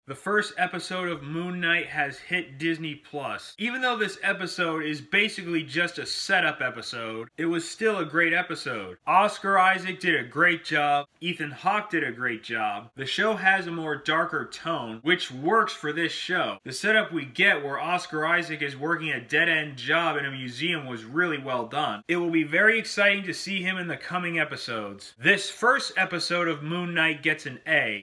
The first episode of Moon Knight has hit Disney Plus. Even though this episode is basically just a setup episode, it was still a great episode. Oscar Isaac did a great job. Ethan Hawke did a great job. The show has a more darker tone, which works for this show. The setup we get where Oscar Isaac is working a dead-end job in a museum was really well done. It will be very exciting to see him in the coming episodes. This first episode of Moon Knight gets an A.